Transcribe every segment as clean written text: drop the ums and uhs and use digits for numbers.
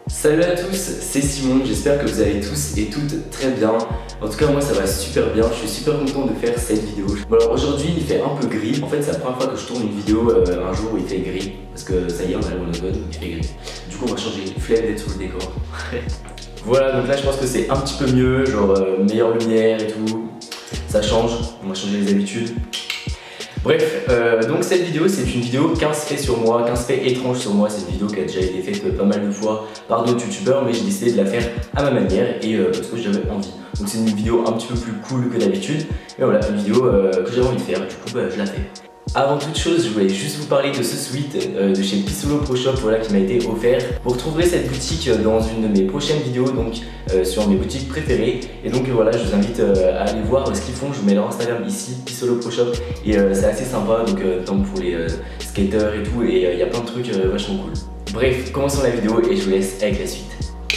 Salut à tous, c'est Simon, j'espère que vous allez tous et toutes très bien. En tout cas moi ça va super bien, je suis super content de faire cette vidéo. Bon alors aujourd'hui il fait un peu gris, en fait c'est la première fois que je tourne une vidéo un jour où il fait gris. Parce que ça y est on a le monotone, il fait gris. Du coup on va changer, flemme d'être sous le décor. Voilà donc là je pense que c'est un petit peu mieux, genre meilleure lumière et tout. Ça change, on va changer les habitudes. Bref, donc cette vidéo c'est une vidéo 15 faits sur moi, 15 faits étranges sur moi. C'est une vidéo qui a déjà été faite pas mal de fois par d'autres youtubeurs, mais j'ai décidé de la faire à ma manière et parce que j'avais envie. Donc c'est une vidéo un petit peu plus cool que d'habitude, mais voilà, une vidéo que j'avais envie de faire, du coup je la fais. Avant toute chose, je voulais juste vous parler de ce sweat de chez Pisolo Pro Shop, voilà, qui m'a été offert. Vous retrouverez cette boutique dans une de mes prochaines vidéos, donc sur mes boutiques préférées. Et donc voilà, je vous invite à aller voir ce qu'ils font. Je vous mets leur Instagram ici, Pisolo Pro Shop, et c'est assez sympa, donc notamment pour les skaters et tout, et il y a plein de trucs vachement cool. Bref, commençons la vidéo et je vous laisse avec la suite.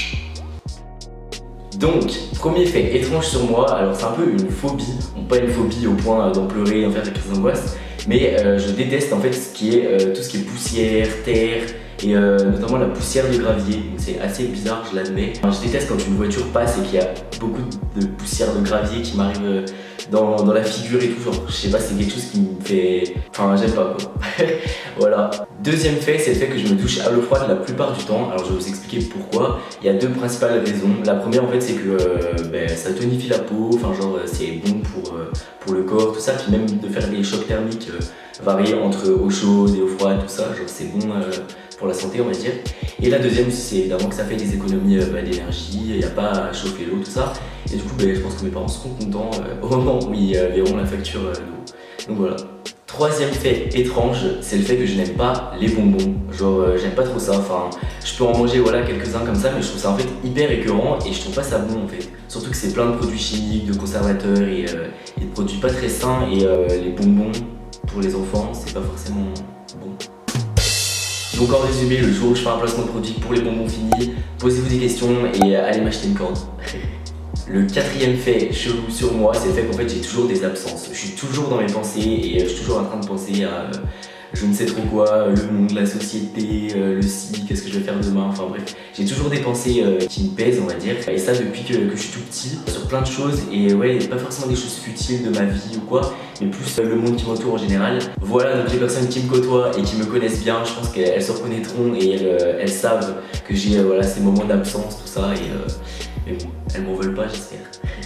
Donc, premier fait étrange sur moi, alors c'est un peu une phobie, bon, pas une phobie au point d'en pleurer, d'en faire des crises d'angoisse, mais je déteste en fait tout ce qui est poussière, terre et notamment la poussière de gravier. C'est assez bizarre, je l'admets. Je déteste quand une voiture passe et qu'il y a beaucoup de poussière de gravier qui m'arrive dans la figure et tout, genre je sais pas, c'est quelque chose qui me fait... Enfin j'aime pas quoi. Voilà. Deuxième fait, c'est le fait que je me douche à l'eau froide la plupart du temps. Alors je vais vous expliquer pourquoi. Il y a deux principales raisons. La première en fait c'est que ça tonifie la peau, enfin genre c'est bon pour le corps, tout ça. Puis même de faire des chocs thermiques variés entre eau chaude et eau froide, tout ça, genre c'est bon pour la santé on va dire. Et la deuxième c'est évidemment que ça fait des économies d'énergie, il n'y a pas à chauffer l'eau, tout ça. Et du coup je pense que mes parents seront contents au moment où ils verront la facture d'eau. Donc voilà. Troisième fait étrange, c'est le fait que je n'aime pas les bonbons. Genre j'aime pas trop ça, enfin je peux en manger voilà quelques-uns comme ça, mais je trouve ça en fait hyper écœurant et je trouve pas ça bon en fait. Surtout que c'est plein de produits chimiques, de conservateurs et de produits pas très sains, et les bonbons pour les enfants c'est pas forcément bon. Donc en résumé, le jour où je fais un placement de produit pour les bonbons finis, posez-vous des questions et allez m'acheter une corde. Le quatrième fait chelou sur moi, c'est le fait qu'en fait j'ai toujours des absences. Je suis toujours dans mes pensées et je suis toujours en train de penser à je ne sais trop quoi, le monde, la société, le si, qu'est-ce que je vais faire demain, enfin bref. J'ai toujours des pensées qui me pèsent on va dire. Et ça depuis que je suis tout petit, sur plein de choses. Et ouais, pas forcément des choses futiles de ma vie ou quoi, mais plus le monde qui m'entoure en général. Voilà, donc les personnes qui me côtoient et qui me connaissent bien, je pense qu'elles se reconnaîtront et elles savent que j'ai voilà, ces moments d'absence, tout ça. Mais bon, elles m'en veulent pas j'espère.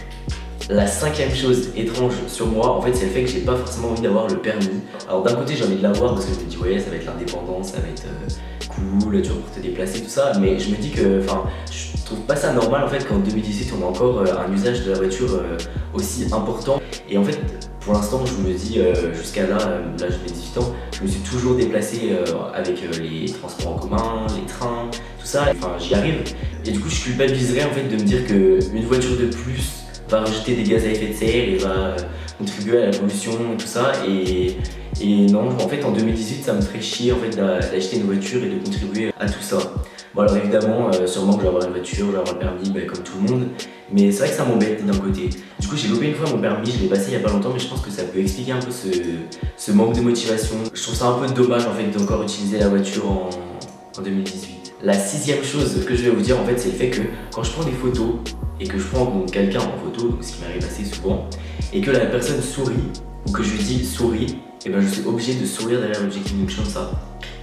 La cinquième chose étrange sur moi, en fait, c'est le fait que j'ai pas forcément envie d'avoir le permis. Alors d'un côté j'ai envie de l'avoir parce que je me dis ouais, ça va être l'indépendance, ça va être cool, tu vas pouvoir te déplacer, tout ça. Mais je me dis que, enfin, je trouve pas ça normal en fait qu'en 2018 on a encore un usage de la voiture aussi important. Et en fait, pour l'instant, je me dis jusqu'à là je mets 18 ans, je me suis toujours déplacé avec les transports en commun, les trains, tout ça. Enfin, j'y arrive. Et du coup, je culpabiliserais en fait de me dire qu'une voiture de plus va rejeter des gaz à effet de serre et va contribuer à la pollution et tout ça. Et non, en fait en 2018 ça me ferait chier en fait d'acheter une voiture et de contribuer à tout ça. Bon alors évidemment, sûrement que je vais avoir une voiture, je vais avoir le permis comme tout le monde, mais c'est vrai que ça m'embête d'un côté. Du coup j'ai loupé une fois mon permis, je l'ai passé il y a pas longtemps, mais je pense que ça peut expliquer un peu ce manque de motivation. Je trouve ça un peu dommage en fait d'encore utiliser la voiture en 2018. La sixième chose que je vais vous dire en fait, c'est le fait que quand je prends des photos et que je prends quelqu'un en photo, donc ce qui m'arrive assez souvent, et que la personne sourit, ou que je lui dis souris, et ben je suis obligé de sourire derrière l'objectif, donc je suis comme ça.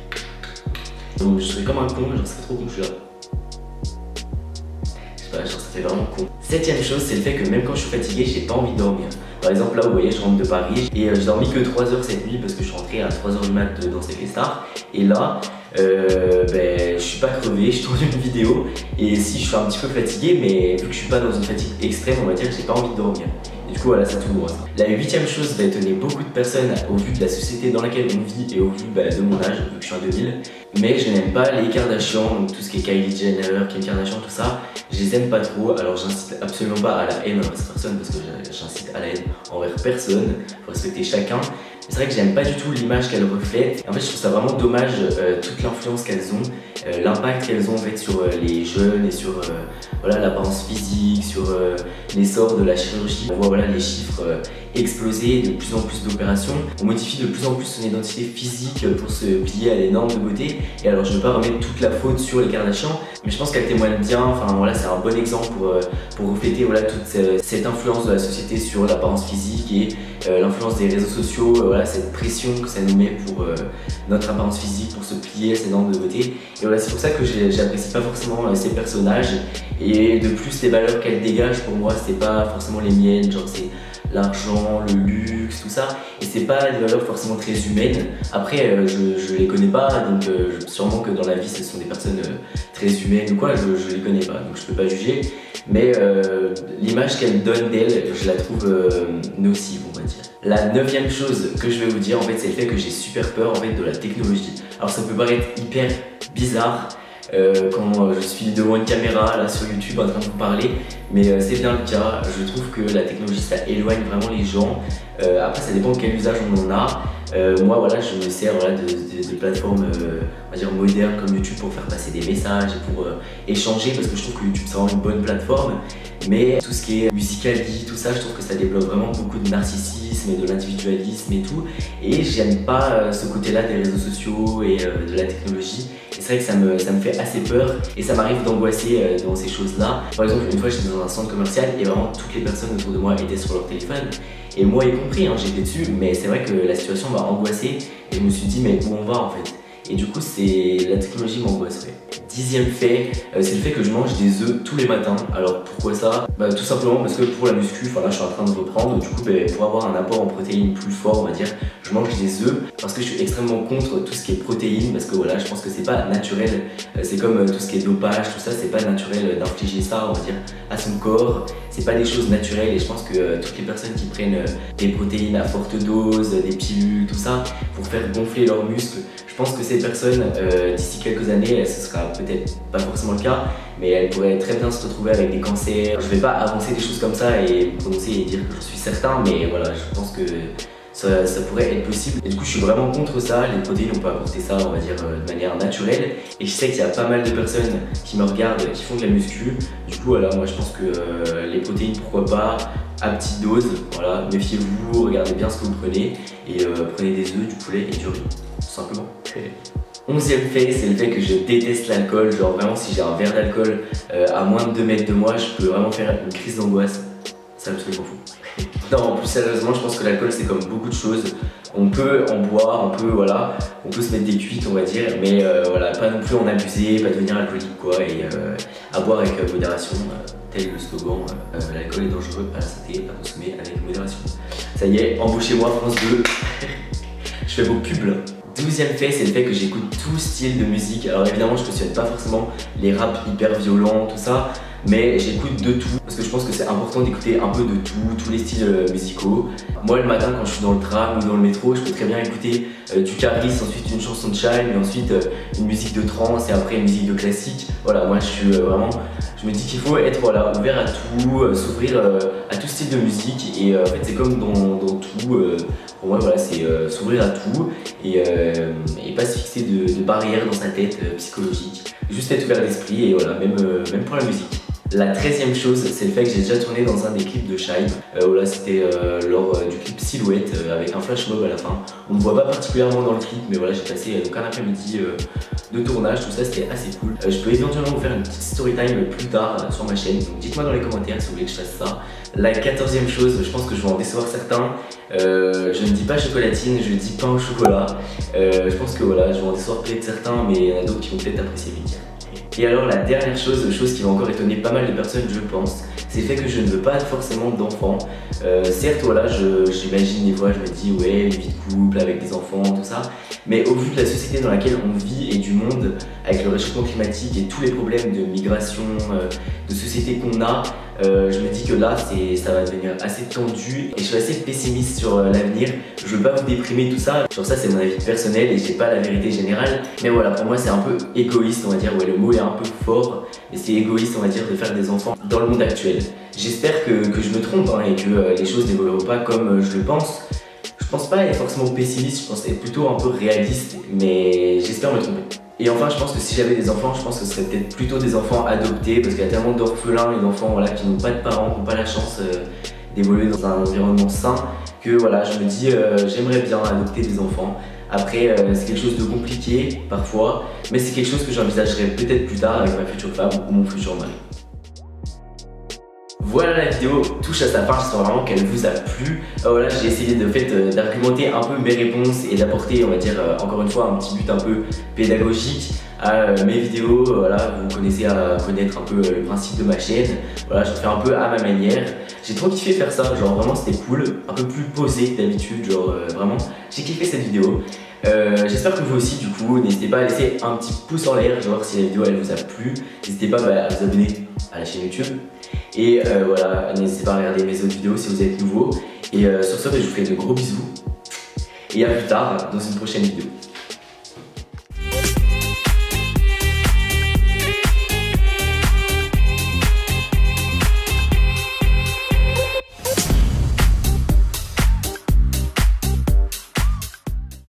Donc je serais comme un con, mais genre ça fait trop con, je suis là. Je sais pas, genre ça fait vraiment con. Septième chose, c'est le fait que même quand je suis fatigué, j'ai pas envie de dormir. Par exemple là vous voyez, je rentre de Paris et j'ai dormi que 3 heures cette nuit parce que je suis rentré à 3 heures du mat dans Stars. Et là, je suis pas crevé, je tourne une vidéo et si je suis un petit peu fatigué, mais vu que je suis pas dans une fatigue extrême, on va dire que j'ai pas envie de dormir. Et du coup voilà, ça tourne droit. La huitième chose va étonner beaucoup de personnes au vu de la société dans laquelle on vit et au vu de mon âge, vu que je suis en 2000. Mais je n'aime pas les Kardashians, donc tout ce qui est Kylie Jenner, Kim Kardashian, tout ça, je les aime pas trop. Alors j'incite absolument pas à la haine envers cette personne parce que j'incite à la haine envers personne, faut respecter chacun. C'est vrai que j'aime pas du tout l'image qu'elles reflètent. En fait, je trouve ça vraiment dommage toute l'influence qu'elles ont, l'impact qu'elles ont en fait sur les jeunes et sur voilà, l'apparence physique, sur l'essor de la chirurgie. On voit voilà, les chiffres exploser, de plus en plus d'opérations. On modifie de plus en plus son identité physique pour se plier à des normes de beauté. Et alors, je ne veux pas remettre toute la faute sur les Kardashians, mais je pense qu'elles témoignent bien. Enfin voilà, c'est un bon exemple pour refléter voilà, toute cette influence de la société sur l'apparence physique et l'influence des réseaux sociaux, voilà, cette pression que ça nous met pour notre apparence physique, pour se plier à ces normes de beauté. Et voilà, c'est pour ça que j'apprécie pas forcément ces personnages. Et de plus, les valeurs qu'elles dégagent, pour moi, c'est pas forcément les miennes, genre c'est l'argent, le luxe, tout ça, et c'est pas des valeurs forcément très humaines. Après, je les connais pas, donc sûrement que dans la vie ce sont des personnes très humaines ou quoi, je les connais pas, donc je peux pas juger, mais l'image qu'elle donne d'elle, je la trouve nocive, on va dire. La 9e chose que je vais vous dire, en fait, c'est le fait que j'ai super peur en fait, de la technologie. Alors ça peut paraître hyper bizarre, quand je suis devant une caméra là sur YouTube en train de vous parler, mais c'est bien le cas. Je trouve que la technologie ça éloigne vraiment les gens. Après ça dépend de quel usage on en a. Moi voilà, je me sers voilà, de plateformes on va dire modernes comme YouTube pour faire passer des messages et pour échanger, parce que je trouve que YouTube c'est vraiment une bonne plateforme. Mais tout ce qui est Musical.ly, tout ça, je trouve que ça développe vraiment beaucoup de narcissisme et de l'individualisme et tout. Et j'aime pas ce côté-là des réseaux sociaux et de la technologie. Et c'est vrai que ça me fait assez peur et ça m'arrive d'angoisser dans ces choses-là. Par exemple, une fois j'étais dans un centre commercial et vraiment toutes les personnes autour de moi étaient sur leur téléphone. Et moi y compris, hein, j'étais dessus, mais c'est vrai que la situation m'a angoissé et je me suis dit mais où on va en fait? Et du coup la technologie m'angoisserait. 10e fait, c'est le fait que je mange des œufs tous les matins. Alors pourquoi ça? Tout simplement parce que pour la muscu, là je suis en train de reprendre, du coup pour avoir un apport en protéines plus fort, on va dire, je mange des œufs parce que je suis extrêmement contre tout ce qui est protéines, parce que voilà, je pense que c'est pas naturel, c'est comme tout ce qui est dopage, tout ça, c'est pas naturel d'infliger ça, on va dire, à son corps. C'est pas des choses naturelles et je pense que toutes les personnes qui prennent des protéines à forte dose, des pilules, tout ça, pour faire gonfler leurs muscles, je pense que ces personnes, d'ici quelques années, ce sera peut-être pas forcément le cas, mais elles pourraient très bien se retrouver avec des cancers. Je vais pas avancer des choses comme ça et me prononcer et dire que je suis certain, mais voilà, je pense que ça pourrait être possible. Et du coup, je suis vraiment contre ça. Les protéines, on peut apporter ça, on va dire, de manière naturelle. Et je sais qu'il y a pas mal de personnes qui me regardent, qui font de la muscu. Du coup, voilà, moi je pense que les protéines, pourquoi pas, à petite dose. Voilà, méfiez-vous, regardez bien ce que vous prenez et prenez des œufs, du poulet et du riz, tout simplement. 11e fait, c'est le fait que je déteste l'alcool. Genre vraiment, si j'ai un verre d'alcool à moins de 2 mètres de moi, je peux vraiment faire une crise d'angoisse. C'est absolument fou. Non, en plus sérieusement, je pense que l'alcool c'est comme beaucoup de choses. On peut en boire, on peut se mettre des cuites, on va dire, mais voilà, pas non plus en abuser, pas devenir alcoolique quoi, et à boire avec modération, tel le slogan, l'alcool est dangereux à la santé, à consommer avec modération. Ça y est, embauchez-moi France 2. Je fais vos pubs là. 12e fait, c'est le fait que j'écoute tout style de musique. Alors évidemment, je ne cautionne pas forcément les raps hyper violents, tout ça, mais j'écoute de tout parce que je pense que c'est important d'écouter un peu de tout, tous les styles musicaux. Moi, le matin, quand je suis dans le tram ou dans le métro, je peux très bien écouter du Caris, ensuite une chanson de Shine, et ensuite une musique de trance et après une musique de classique. Voilà, moi je suis vraiment, je me dis qu'il faut être voilà, ouvert à tout, s'ouvrir à tout style de musique et en fait c'est comme dans tout. Pour moi, voilà, c'est s'ouvrir à tout et pas se fixer de barrières dans sa tête psychologique. Juste être ouvert d'esprit et voilà, même pour la musique. La 13e chose, c'est le fait que j'ai déjà tourné dans un des clips de Shine. Voilà, c'était lors du clip Silhouette avec un flash mob à la fin. On ne me voit pas particulièrement dans le clip, mais voilà, j'ai passé donc un après-midi de tournage, tout ça c'était assez cool. Je peux éventuellement vous faire une petite story time plus tard sur ma chaîne, donc dites-moi dans les commentaires si vous voulez que je fasse ça. La 14e chose, je pense que je vais en décevoir certains. Je ne dis pas chocolatine, je dis pain au chocolat. Je pense que voilà, je vais en décevoir peut-être certains, mais il y en a d'autres qui vont peut-être apprécier mes dires. Et alors la dernière chose qui va encore étonner pas mal de personnes je pense, c'est le fait que je ne veux pas forcément d'enfants. Certes voilà, j'imagine des fois, je me dis ouais, une vie de couple avec des enfants, tout ça, mais au vu de la société dans laquelle on vit et du monde, avec le réchauffement climatique et tous les problèmes de migration, de société qu'on a, je me dis que là ça va devenir assez tendu et je suis assez pessimiste sur l'avenir. Je veux pas vous déprimer tout ça, genre ça c'est mon avis personnel et j'ai pas la vérité générale, mais voilà, pour moi c'est un peu égoïste, on va dire, ouais le mot est un peu fort, mais c'est égoïste on va dire de faire des enfants dans le monde actuel. J'espère que je me trompe hein, et que les choses n'évolueront pas comme je le pense. Je pense pas être forcément pessimiste, je pense être plutôt un peu réaliste, mais j'espère me tromper. Et enfin, je pense que si j'avais des enfants, je pense que ce serait peut-être plutôt des enfants adoptés, parce qu'il y a tellement d'orphelins et d'enfants voilà, qui n'ont pas de parents, qui n'ont pas la chance d'évoluer dans un environnement sain, que voilà, je me dis j'aimerais bien adopter des enfants. Après, c'est quelque chose de compliqué parfois, mais c'est quelque chose que j'envisagerai peut-être plus tard avec ma future femme ou mon futur mari. Voilà, la vidéo touche à sa fin, j'espère vraiment qu'elle vous a plu. Voilà, j'ai essayé d'argumenter un peu mes réponses et d'apporter, on va dire, encore une fois, un petit but un peu pédagogique à mes vidéos. Voilà, vous connaissez à connaître un peu le principe de ma chaîne. Voilà, je fais un peu à ma manière. J'ai trop kiffé faire ça, genre vraiment c'était cool, un peu plus posé que d'habitude, genre vraiment, j'ai kiffé cette vidéo. J'espère que vous aussi du coup, n'hésitez pas à laisser un petit pouce en l'air, genre si la vidéo elle vous a plu, n'hésitez pas à vous abonner à la chaîne YouTube. Et voilà, n'hésitez pas à regarder mes autres vidéos si vous êtes nouveau. Et sur ce, je vous fais de gros bisous. Et à plus tard dans une prochaine vidéo.